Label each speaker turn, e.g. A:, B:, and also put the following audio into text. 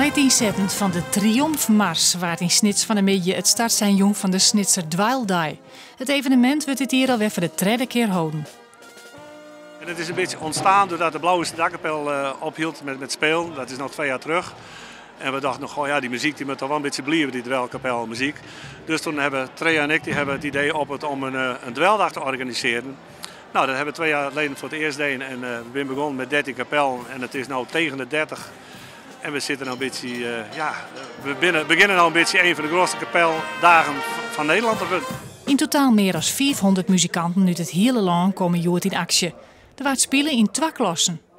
A: inzetten van de Triomfmars waard in Snits van de Midje het startseizoen van de Snitser Dweildij. Het evenement wordt dit hier alweer voor de derde keer houden.
B: En het is een beetje ontstaan doordat de Blauwe Dakkapel ophield met spelen. Dat is nog 2 jaar terug. En we dachten nog, oh ja, die muziek die moet toch wel een beetje blijven, die dweilkapel muziek. Dus toen hebben Trea en ik het idee op om een dweildag te organiseren. Nou, dat hebben we 2 jaar geleden voor het eerst gedaan. En we zijn begonnen met 13 kapel en het is nu tegen de 30. En we zitten nou een beetje, we beginnen nou een beetje een van de grootste kapeldagen van Nederland te worden.
A: In totaal meer dan 400 muzikanten uit het hele land komen hier in actie. Er wordt spelen in 2 klassen.